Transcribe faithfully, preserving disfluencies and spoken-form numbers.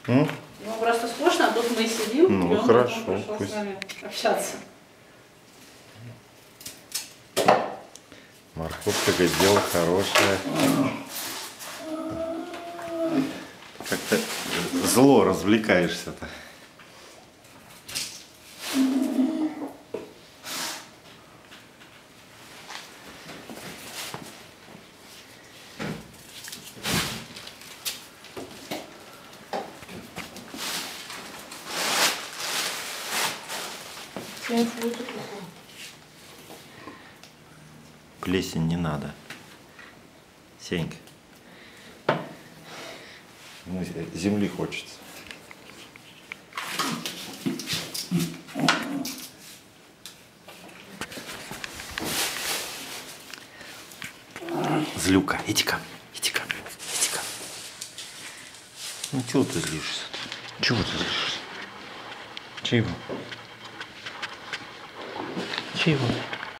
М? Ему просто скучно, а тут мы сидим, Ну, и он хорошо, пришел пусть. с нами общаться. Морковка, говорит, дело хорошее. Как-то зло развлекаешься-то. Плесень не надо. Сенька. Ну, земли хочется. Злюка, иди-ка, иди-ка, иди-ка. Ну, чего ты злишься? Чего ты злишься? Чего? Чего?